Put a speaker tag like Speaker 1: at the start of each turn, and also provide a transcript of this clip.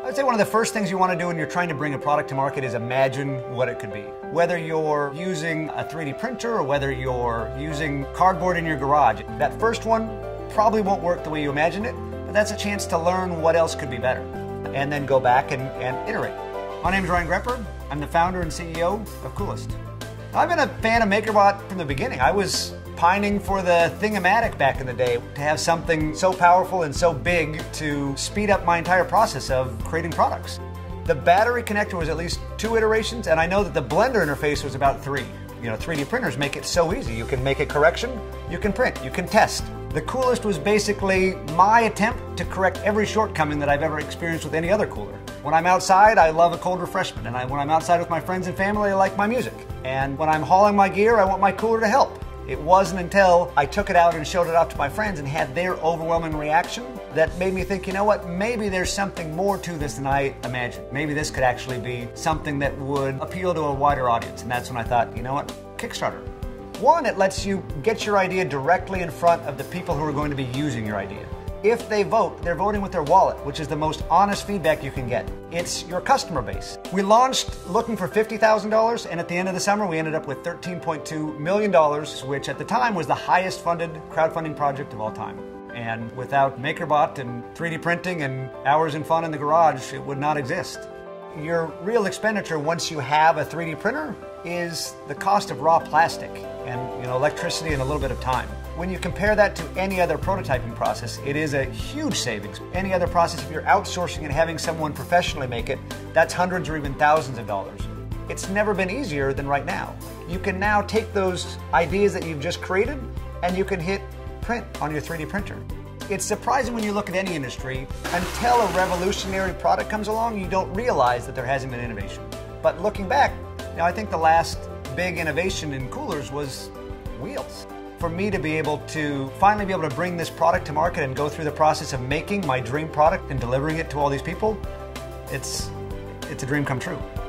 Speaker 1: I'd say one of the first things you want to do when you're trying to bring a product to market is imagine what it could be. Whether you're using a 3D printer or whether you're using cardboard in your garage, that first one probably won't work the way you imagined it, but that's a chance to learn what else could be better, and then go back and iterate. My name is Ryan Grepper. I'm the founder and CEO of Coolest. I've been a fan of MakerBot from the beginning. I was pining for the Thingimatic back in the day, to have something so powerful and so big to speed up my entire process of creating products. The battery connector was at least 2 iterations, and I know that the Blender interface was about 3. You know, 3D printers make it so easy. You can make a correction, you can print, you can test. The Coolest was basically my attempt to correct every shortcoming that I've ever experienced with any other cooler. When I'm outside, I love a cold refreshment, and when I'm outside with my friends and family, I like my music. And when I'm hauling my gear, I want my cooler to help. It wasn't until I took it out and showed it off to my friends and had their overwhelming reaction that made me think, you know what, maybe there's something more to this than I imagined. Maybe this could actually be something that would appeal to a wider audience. And that's when I thought, you know what, Kickstarter. One, it lets you get your idea directly in front of the people who are going to be using your idea. If they vote, they're voting with their wallet, which is the most honest feedback you can get. It's your customer base. We launched looking for $50,000, and at the end of the summer, we ended up with $13.2 million, which at the time was the highest funded crowdfunding project of all time. And without MakerBot and 3D printing and hours and fun in the garage, it would not exist. Your real expenditure once you have a 3D printer is the cost of raw plastic and electricity and a little bit of time. When you compare that to any other prototyping process, it is a huge savings. Any other process, if you're outsourcing and having someone professionally make it, that's hundreds or even thousands of dollars. It's never been easier than right now. You can now take those ideas that you've just created and you can hit print on your 3D printer. It's surprising when you look at any industry, until a revolutionary product comes along, you don't realize that there hasn't been innovation. But looking back, I think the last big innovation in coolers was wheels. For me to be able to finally be able to bring this product to market and go through the process of making my dream product and delivering it to all these people, it's a dream come true.